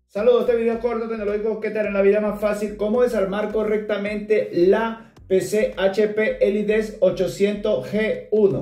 Saludos, este video corto tecnológico que te hará la vida más fácil cómo desarmar correctamente la PC HP Elides 800G1.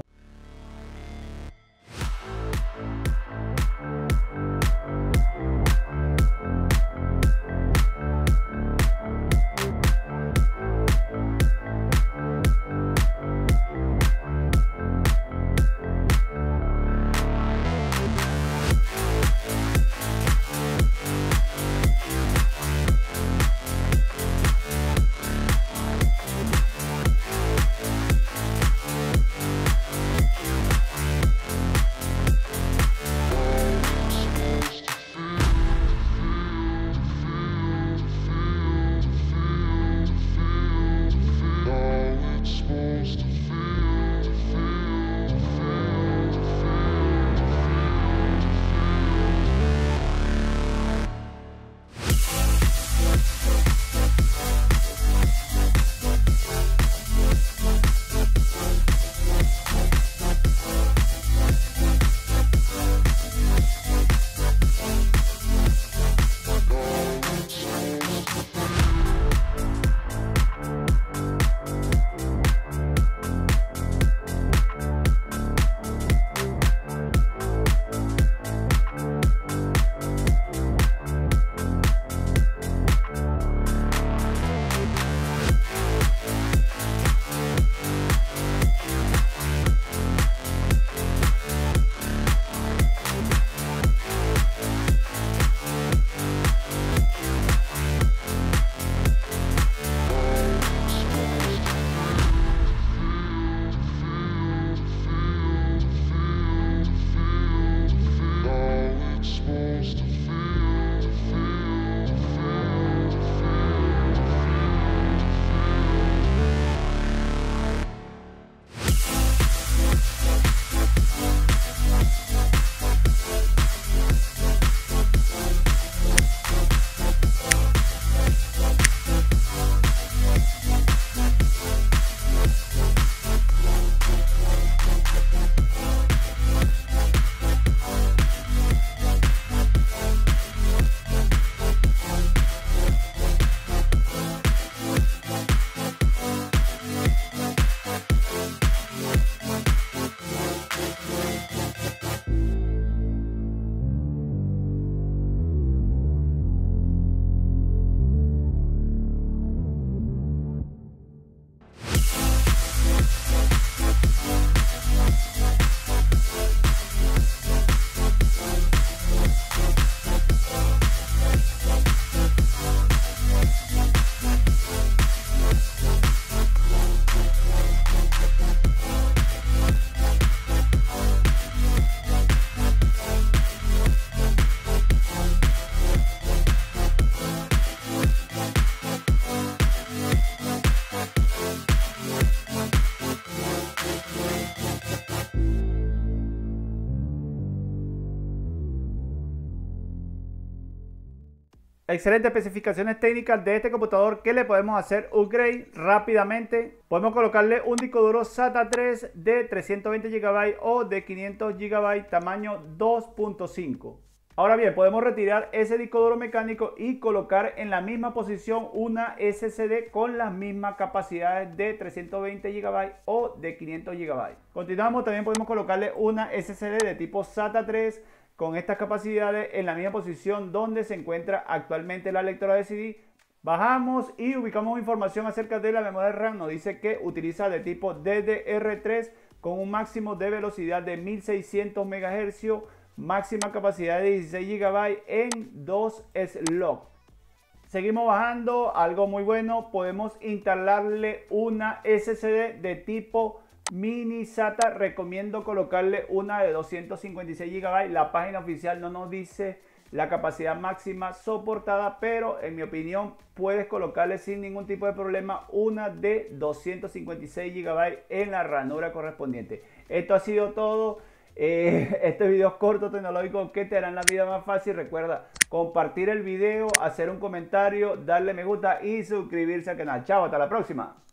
Excelentes especificaciones técnicas de este computador que le podemos hacer upgrade rápidamente. Podemos colocarle un disco duro SATA 3 de 320 GB o de 500 GB tamaño 2.5. Ahora bien, podemos retirar ese disco duro mecánico y colocar en la misma posición una SSD con las mismas capacidades de 320 GB o de 500 GB. Continuamos, también podemos colocarle una SSD de tipo SATA 3 con estas capacidades en la misma posición donde se encuentra actualmente la lectora de CD. Bajamos y ubicamos información acerca de la memoria RAM. Nos dice que utiliza de tipo DDR3 con un máximo de velocidad de 1600 MHz, máxima capacidad de 16 GB en 2 slots. Seguimos bajando, algo muy bueno, podemos instalarle una SSD de tipo mini SATA. Recomiendo colocarle una de 256 GB. La página oficial no nos dice la capacidad máxima soportada, pero en mi opinión puedes colocarle sin ningún tipo de problema una de 256 GB en la ranura correspondiente. Esto ha sido todo. Este video es corto, tecnológico, que te harán la vida más fácil. Recuerda compartir el video, hacer un comentario, darle me gusta y suscribirse al canal. Chao, hasta la próxima.